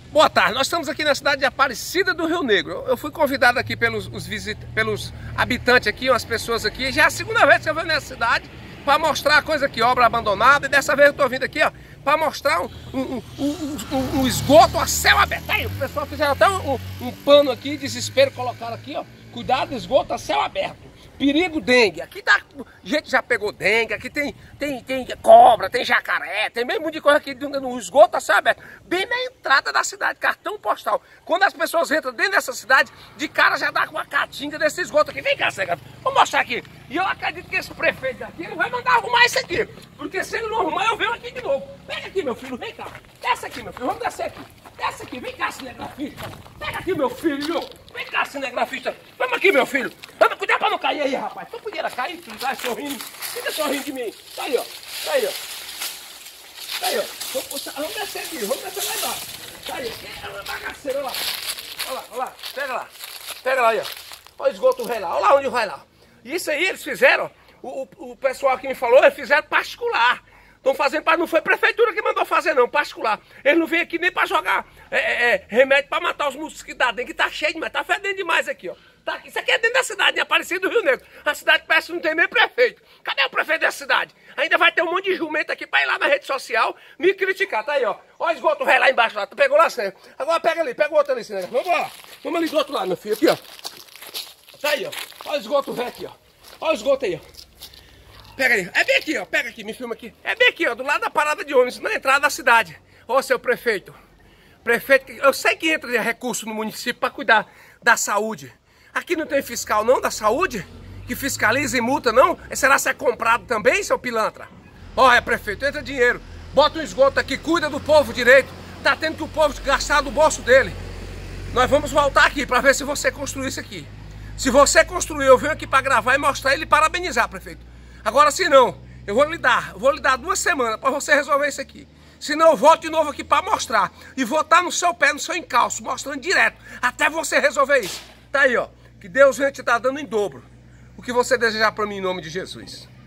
Boa tarde, nós estamos aqui na cidade de Aparecida do Rio Negro. Eu fui convidado aqui pelos habitantes aqui, umas pessoas aqui. Já é a segunda vez que eu venho nessa cidade para mostrar a coisa aqui, obra abandonada. E dessa vez eu estou vindo aqui, ó, para mostrar um esgoto a céu aberto. Aí, o pessoal fizeram até um pano aqui, desespero, colocaram aqui, ó. Cuidado, esgoto a céu aberto. Perigo dengue. Aqui tá, gente já pegou dengue, aqui tem cobra, tem jacaré, tem meio monte de coisa aqui no esgoto a céu aberto. Bem na entrada da cidade, cartão postal. Quando as pessoas entram dentro dessa cidade, de cara já dá com uma caatinga desse esgoto aqui. Vem cá, Cega, vou mostrar aqui. E eu acredito que esse prefeito daqui, ele vai mandar arrumar isso aqui. Porque se ele não arrumar, eu venho aqui de novo. Pega aqui, meu filho, vem cá. Desce aqui, meu filho, vamos descer aqui. Desce aqui, vem cá, cinegrafista. Pega aqui, meu filho. Vem cá, cinegrafista. Vamos aqui, meu filho. Vamos cuidar pra não cair aí, rapaz. Tu podia cair, filho, tá sorrindo. Fica sorrindo de mim. Tá aí, ó. Tá aí, ó. Tá aí, ó. Vamos descer aqui, vamos descer lá embaixo. Tá aí, é uma bagaceira, olha lá. Olha lá, olha lá. Pega lá. Pega lá aí, ó. Olha o esgoto vai lá. Olha lá onde vai lá. E isso aí eles fizeram, o pessoal que me falou, eles fizeram particular. Estão fazendo, não foi a prefeitura que mandou fazer não, particular. Eles não vêm aqui nem para jogar remédio para matar os mosquitos da dengue, que tá cheio demais, tá fedendo demais aqui, ó. Tá aqui, isso aqui é dentro da cidade, em Aparecida do Rio Negro. A cidade parece que não tem nem prefeito. Cadê o prefeito dessa cidade? Ainda vai ter um monte de jumento aqui para ir lá na rede social me criticar, tá aí, ó. Olha o esgoto velho lá embaixo, lá. Tu pegou lá, Senhor? Agora pega ali, pega o outro ali, Senhor. Vamos lá, vamos ali do outro lado, meu filho, aqui, ó. Tá aí, ó. Olha o esgoto velho aqui, ó. Olha o esgoto aí, ó. Pega aí, é bem aqui, ó, pega aqui, me filma aqui. É bem aqui, ó, do lado da parada de ônibus, na entrada da cidade. Ô, seu prefeito, eu sei que entra de recurso no município para cuidar da saúde. Aqui não tem fiscal não da saúde? Que fiscaliza e multa não? Será que é comprado também, seu pilantra? Ó, prefeito, entra dinheiro, bota um esgoto aqui, cuida do povo direito. Tá tendo que o povo gastar do bolso dele. Nós vamos voltar aqui para ver se você construiu isso aqui. Se você construiu, eu venho aqui para gravar e mostrar ele e parabenizar, prefeito. Agora, se não, eu vou lhe dar 2 semanas para você resolver isso aqui. Se não, eu volto de novo aqui para mostrar. E vou estar no seu pé, no seu encalço, mostrando direto, até você resolver isso. Tá aí, ó. Que Deus venha te estar dando em dobro o que você desejar para mim em nome de Jesus.